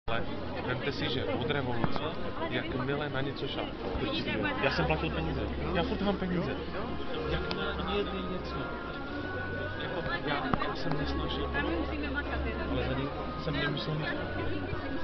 Ale vemte si, že od revoluce, jakmile na něco šápnou, já jsem platil peníze, já furt mám peníze, jakmile oni jedli něco, jako já jsem nesnášel, ale za ním jsem nemusel nic.